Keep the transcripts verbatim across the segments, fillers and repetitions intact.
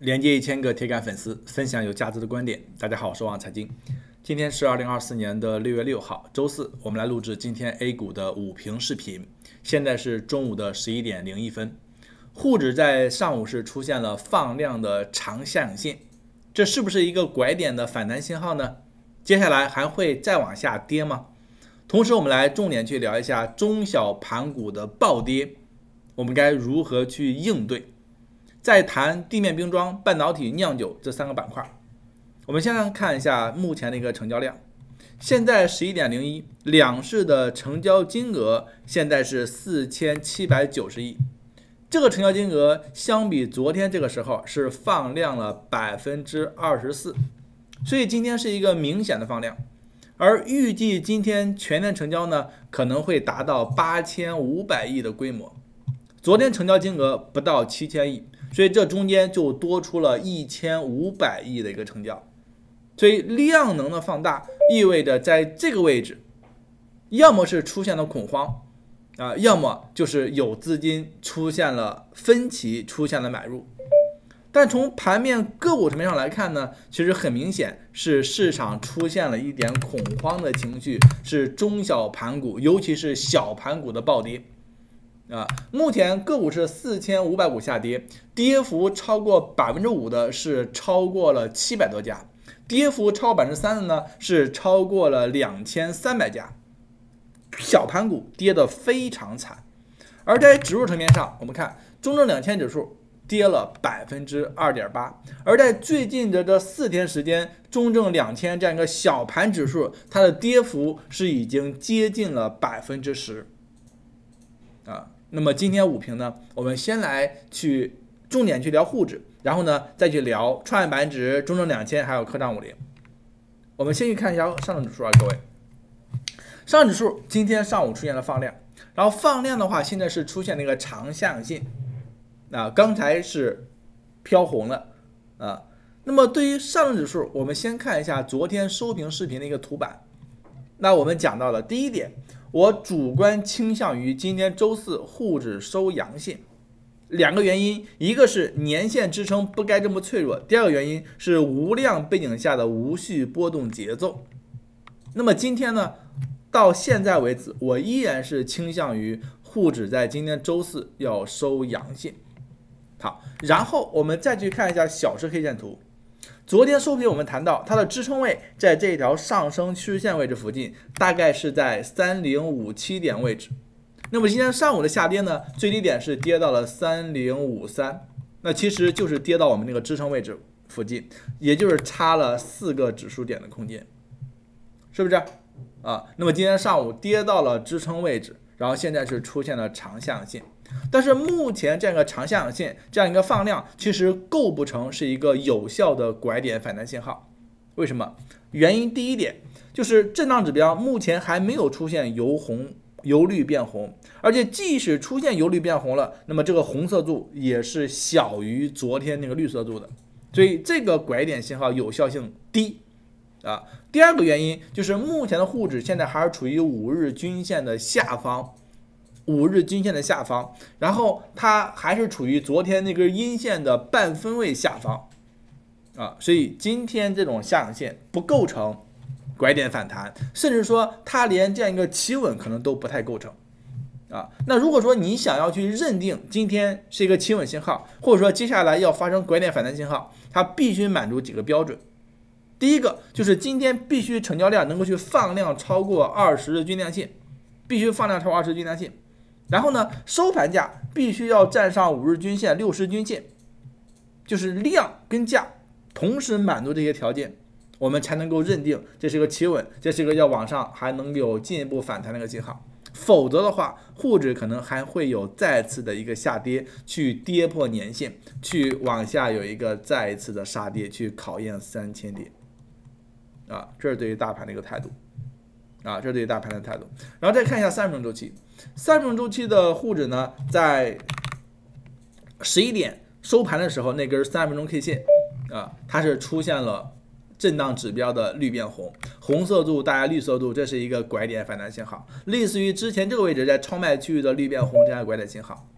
连接一千个铁杆粉丝，分享有价值的观点。大家好，我是王财经。今天是二零二四年的六月六号，周四，我们来录制今天 A 股的午评视频。现在是中午的十一点零一分，沪指在上午是出现了放量的长下影线，这是不是一个拐点的反弹信号呢？接下来还会再往下跌吗？同时，我们来重点去聊一下中小盘股的暴跌，我们该如何去应对？再谈地面冰装、半导体、酿酒这三个板块。我们先来看一下目前的一个成交量，现在十一点零一，两市的成交金额现在是四千七百九十亿，这个成交金额相比昨天这个时候是放量了百分之二十四，所以今天是一个明显的放量，而预计今天全天成交呢可能会达到八千五百亿的规模，昨天成交金额不到七千亿。所以这中间就多出了一千五百亿的一个成交，所以量能的放大意味着在这个位置，要么是出现了恐慌啊，要么就是有资金出现了分歧，出现了买入。但从盘面个股层面上来看呢，其实很明显是市场出现了一点恐慌的情绪，是中小盘股，尤其是小盘股的暴跌。啊，目前个股是四千五百股下跌，跌幅超过百分之五的是超过了七百多家，跌幅超过百分之三的呢是超过了两千三百家，小盘股跌得非常惨。而在指数层面上，我们看中证两千指数跌了百分之二点八，而在最近的这四天时间，中证两千这样一个小盘指数，它的跌幅是已经接近了百分之十。啊，那么今天午评呢，我们先来去重点去聊沪指，然后呢再去聊创业板指、中证两千还有科创五零。我们先去看一下上证指数啊，各位，上证指数今天上午出现了放量，然后放量的话，现在是出现了一个长下影线，啊，刚才是飘红了啊。那么对于上证指数，我们先看一下昨天收评视频的一个图板。那我们讲到了第一点，我主观倾向于今天周四沪指收阳线，两个原因，一个是年线支撑不该这么脆弱，第二个原因是无量背景下的无序波动节奏。那么今天呢，到现在为止，我依然是倾向于沪指在今天周四要收阳线。好，然后我们再去看一下小时 K 线图。昨天收评我们谈到它的支撑位在这条上升趋势线位置附近，大概是在三零五七点位置。那么今天上午的下跌呢，最低点是跌到了三零五三，那其实就是跌到我们那个支撑位置附近，也就是差了四个指数点的空间，是不是啊？那么今天上午跌到了支撑位置，然后现在是出现了长下影线。但是目前这样一个长下影线，这样一个放量，其实构不成是一个有效的拐点反弹信号。为什么？原因第一点就是震荡指标目前还没有出现由红由绿变红，而且即使出现由绿变红了，那么这个红色柱也是小于昨天那个绿色柱的，所以这个拐点信号有效性低啊。第二个原因就是目前的沪指现在还是处于五日均线的下方。五日均线的下方，然后它还是处于昨天那根阴线的半分位下方啊，所以今天这种下影线不构成拐点反弹，甚至说它连这样一个企稳可能都不太构成啊。那如果说你想要去认定今天是一个企稳信号，或者说接下来要发生拐点反弹信号，它必须满足几个标准。第一个就是今天必须成交量能够去放量超过二十日均量线，必须放量超过二十日均量线。然后呢，收盘价必须要站上五日均线、六十均线，就是量跟价同时满足这些条件，我们才能够认定这是个企稳，这是个要往上还能有进一步反弹的一个信号。否则的话，沪指可能还会有再次的一个下跌，去跌破年线，去往下有一个再一次的杀跌，去考验三千点。啊，这是对于大盘的一个态度。啊，这是对于大盘的态度。然后再看一下三十分钟周期，三十分钟周期的沪指呢，在十一点收盘的时候，那根三十分钟 K 线啊，它是出现了震荡指标的绿变红，红色柱大于绿色柱，这是一个拐点反弹信号，类似于之前这个位置在超卖区域的绿变红这样的拐点信号。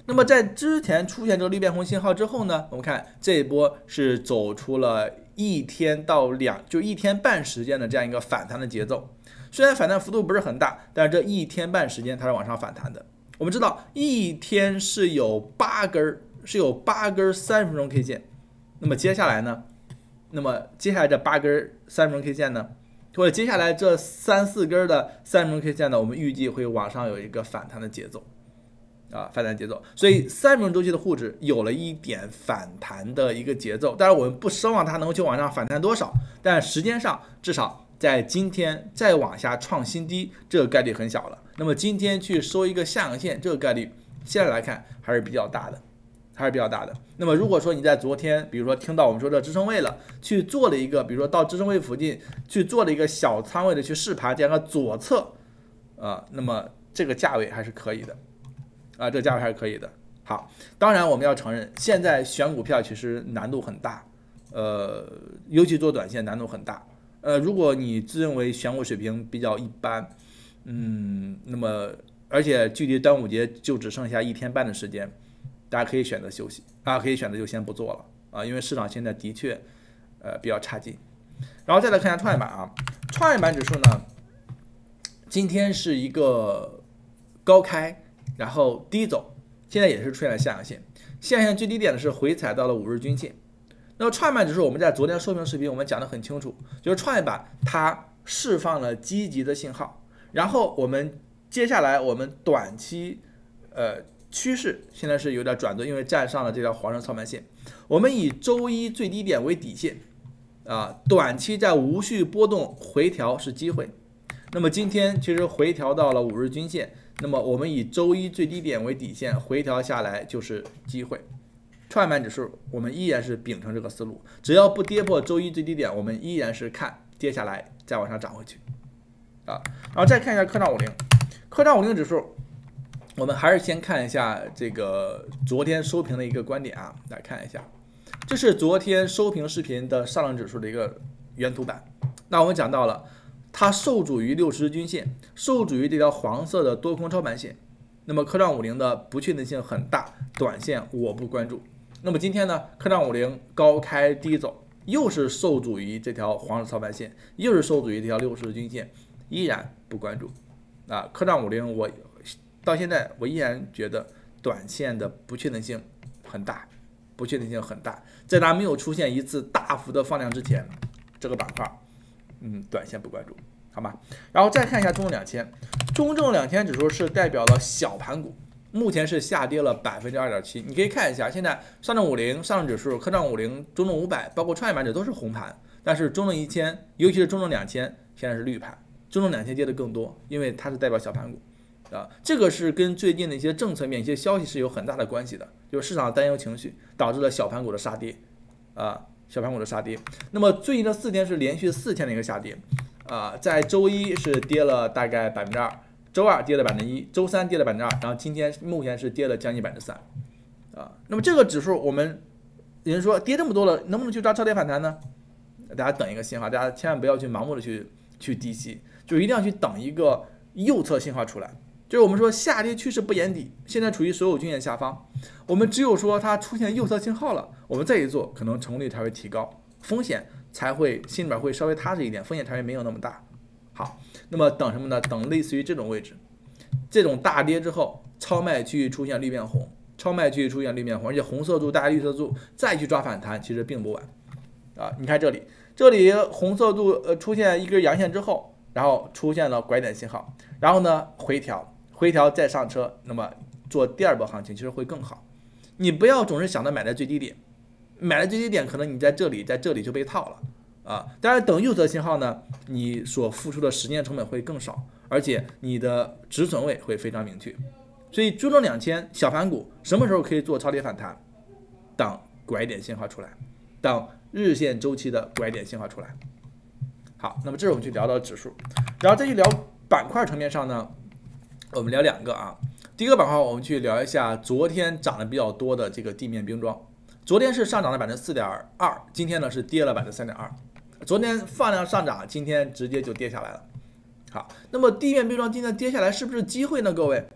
那么在之前出现这个绿变红信号之后呢，我们看这一波是走出了一天到两就一天半时间的这样一个反弹的节奏。虽然反弹幅度不是很大，但是这一天半时间它是往上反弹的。我们知道一天是有八根是有八根三十分钟 K 线，那么接下来呢？那么接下来这八根三十分钟 K 线呢，或者接下来这三四根的三十分钟 K 线呢，我们预计会往上有一个反弹的节奏。啊，反弹节奏，所以三十分钟周期的沪指有了一点反弹的一个节奏，当然我们不奢望它能够去往上反弹多少，但时间上至少在今天再往下创新低，这个概率很小了。那么今天去收一个下阳线，这个概率现在来看还是比较大的，还是比较大的。那么如果说你在昨天，比如说听到我们说这支撑位了，去做了一个，比如说到支撑位附近去做了一个小仓位的去试盘，这样的左侧，啊，那么这个价位还是可以的。啊，这个价位还是可以的。好，当然我们要承认，现在选股票其实难度很大，呃，尤其做短线难度很大。呃，如果你自认为选股水平比较一般，嗯，那么而且距离端午节就只剩下一天半的时间，大家可以选择休息啊，可以选择就先不做了啊，因为市场现在的确呃比较差劲。然后再来看一下创业板啊，创业板指数呢，今天是一个高开。然后低走，现在也是出现了下阳线，下阳线最低点呢是回踩到了五日均线。那么创业板指数，我们在昨天收评视频我们讲得很清楚，就是创业板它释放了积极的信号，然后我们接下来我们短期呃趋势现在是有点转折，因为站上了这条黄色操盘线，我们以周一最低点为底线啊，短期在无序波动回调是机会。那么今天其实回调到了五日均线。那么我们以周一最低点为底线，回调下来就是机会。创业板指数我们依然是秉承这个思路，只要不跌破周一最低点，我们依然是看跌下来再往上涨回去啊。然后再看一下科创五零，科创五零指数，我们还是先看一下这个昨天收评的一个观点啊，来看一下，这是昨天收评视频的上证指数的一个原图版。那我们讲到了。它受阻于六十日均线，受阻于这条黄色的多空操盘线。那么科创五零的不确定性很大，短线我不关注。那么今天呢，科创五零高开低走，又是受阻于这条黄色操盘线，又是受阻于这条六十日均线，依然不关注。啊，科创五零我到现在我依然觉得短线的不确定性很大，不确定性很大。在它没有出现一次大幅的放量之前，这个板块。嗯，短线不关注，好吗？然后再看一下中证两千，中证两千指数是代表了小盘股，目前是下跌了百分之二点七。你可以看一下，现在上证五零、上证指数、科创五零、中证五百，包括创业板指都是红盘，但是中证一千，尤其是中证两千，现在是绿盘。中证两千跌的更多，因为它是代表小盘股啊，这个是跟最近的一些政策面、一些消息是有很大的关系的，就是市场担忧情绪导致了小盘股的杀跌啊。小盘股的杀跌，那么最近的四天是连续四天的一个下跌，啊、呃，在周一是跌了大概百分之二，周二跌了百分之一，周三跌了百分之二，然后今天目前是跌了将近百分之三，啊，那么这个指数我们有人说跌这么多了，能不能去抓超跌反弹呢？大家等一个信号，大家千万不要去盲目的去去低吸，就一定要去等一个右侧信号出来。就是我们说下跌趋势不言底，现在处于所有均线下方，我们只有说它出现右侧信号了，我们再一做，可能成功率才会提高，风险才会心里边会稍微踏实一点，风险才会没有那么大。好，那么等什么呢？等类似于这种位置，这种大跌之后，超卖区域出现绿变红，超卖区域出现绿变红，而且红色柱带绿色柱再去抓反弹，其实并不晚啊。你看这里，这里红色柱呃出现一根阳线之后，然后出现了拐点信号，然后呢回调。回调再上车，那么做第二波行情其实会更好。你不要总是想着买在最低点，买在最低点可能你在这里在这里就被套了啊。当然等右侧信号呢，你所付出的时间成本会更少，而且你的止损位会非常明确。所以中证两千小盘股什么时候可以做超跌反弹？等拐点信号出来，等日线周期的拐点信号出来。好，那么这是我们去聊到指数，然后再去聊板块层面上呢。我们聊两个啊，第一个板块我们去聊一下昨天涨得比较多的这个地面冰装，昨天是上涨了百分之四点二，今天呢是跌了百分之三点二，昨天放量上涨，今天直接就跌下来了。好，那么地面冰装今天跌下来是不是机会呢？各位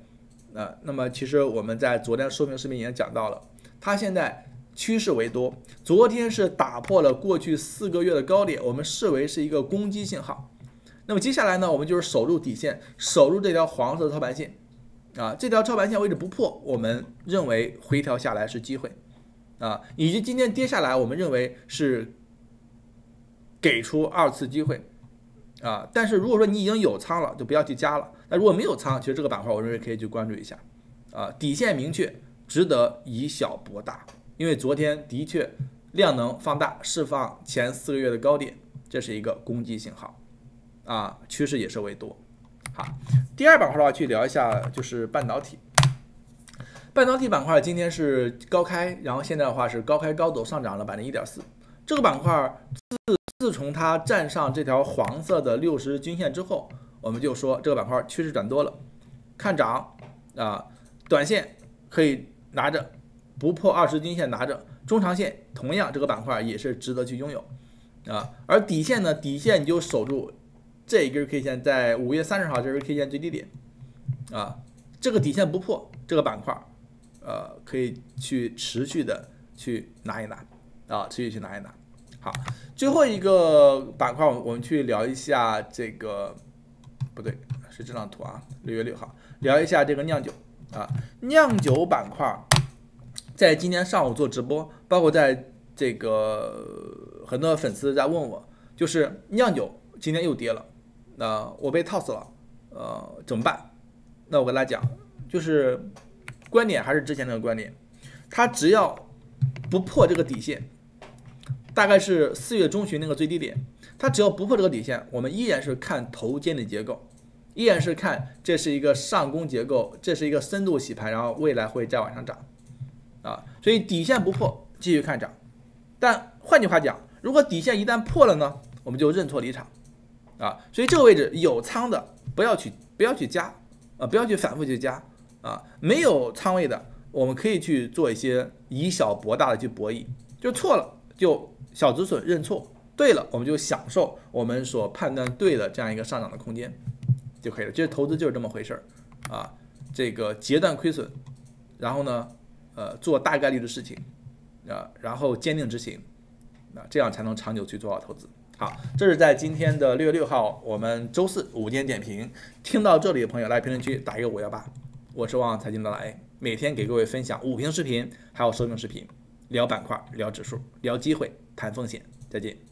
呃，那么其实我们在昨天说明视频也讲到了，它现在趋势为多，昨天是打破了过去四个月的高点，我们视为是一个攻击信号。那么接下来呢，我们就是守住底线，守住这条黄色的操盘线啊，这条操盘线位置不破，我们认为回调下来是机会啊，以及今天跌下来，我们认为是给出二次机会啊。但是如果说你已经有仓了，就不要去加了。那如果没有仓，其实这个板块我认为可以去关注一下啊，底线明确，值得以小博大。因为昨天的确量能放大，释放前四个月的高点，这是一个攻击信号啊，趋势也是为多。好，第二板块的话，去聊一下就是半导体。半导体板块今天是高开，然后现在的话是高开高走，上涨了百分之一点四。这个板块自自从它站上这条黄色的六十均线之后，我们就说这个板块趋势转多了，看涨啊，短线可以拿着，不破二十均线拿着，中长线同样这个板块也是值得去拥有啊。而底线呢，底线你就守住这一根 K 线，在五月三十号这根 K 线最低点啊，这个底线不破，这个板块呃可以去持续的去拿一拿啊，持续去拿一拿。好，最后一个板块我们去聊一下这个。不对，是这张图啊，六月六号聊一下这个酿酒啊，酿酒板块在今天上午做直播，包括在这个很多粉丝在问我，就是酿酒今天又跌了，那、呃、我被套死了，呃，怎么办？那我跟大家讲，就是观点还是之前那个观点，它只要不破这个底线，大概是四月中旬那个最低点。它只要不破这个底线，我们依然是看头肩的结构，依然是看这是一个上攻结构，这是一个深度洗盘，然后未来会再往上涨啊。所以底线不破，继续看涨。但换句话讲，如果底线一旦破了呢，我们就认错离场啊。所以这个位置有仓的不要去不要去加啊，不要去反复去加啊。没有仓位的，我们可以去做一些以小博大的去博弈，就错了就小止损认错。对了，我们就享受我们所判断对的这样一个上涨的空间就可以了。其实投资就是这么回事儿啊，这个截断亏损，然后呢，呃，做大概率的事情啊，然后坚定执行啊，这样才能长久去做好投资。好，这是在今天的六月六号，我们周四午间点评。听到这里的朋友来评论区打一个五幺八，我是旺财经的老 A， 每天给各位分享午评视频，还有收评视频，聊板块，聊指数，聊机会，谈风险。再见。